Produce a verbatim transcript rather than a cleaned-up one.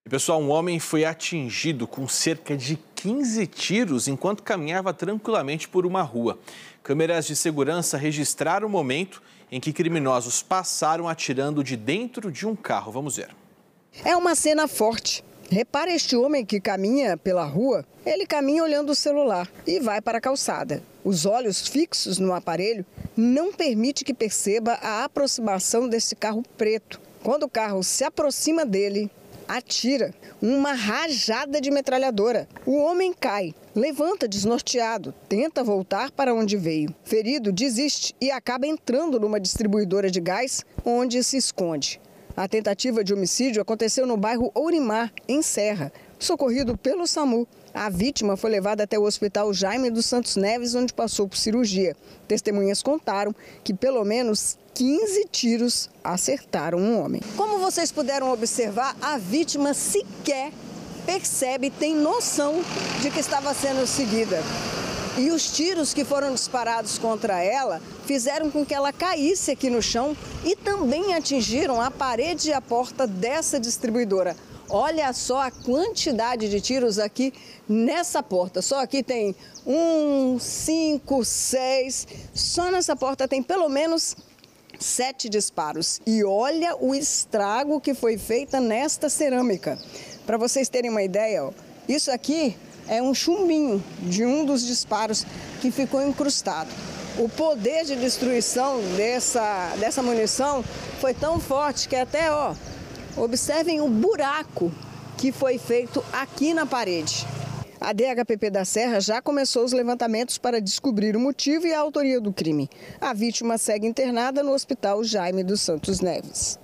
E, pessoal, um homem foi atingido com cerca de quinze tiros enquanto caminhava tranquilamente por uma rua. Câmeras de segurança registraram o momento em que criminosos passaram atirando de dentro de um carro. Vamos ver. É uma cena forte. Repara este homem que caminha pela rua. Ele caminha olhando o celular e vai para a calçada. Os olhos fixos no aparelho não permite que perceba a aproximação desse carro preto. Quando o carro se aproxima dele, atira uma rajada de metralhadora. O homem cai, levanta desnorteado, tenta voltar para onde veio. Ferido, desiste e acaba entrando numa distribuidora de gás, onde se esconde. A tentativa de homicídio aconteceu no bairro Ourimar, em Serra. Socorrido pelo SAMU, a vítima foi levada até o Hospital Jaime dos Santos Neves, onde passou por cirurgia. Testemunhas contaram que pelo menos quinze tiros acertaram um homem. Como vocês puderam observar, a vítima sequer percebe, tem noção de que estava sendo seguida. E os tiros que foram disparados contra ela fizeram com que ela caísse aqui no chão e também atingiram a parede e a porta dessa distribuidora. Olha só a quantidade de tiros aqui nessa porta. Só aqui tem um, cinco, seis. Só nessa porta tem pelo menos sete disparos. E olha o estrago que foi feita nesta cerâmica. Para vocês terem uma ideia, ó, isso aqui é um chumbinho de um dos disparos que ficou incrustado. O poder de destruição dessa, dessa munição foi tão forte que até, ó, observem o buraco que foi feito aqui na parede. A D H P P da Serra já começou os levantamentos para descobrir o motivo e a autoria do crime. A vítima segue internada no Hospital Jaime dos Santos Neves.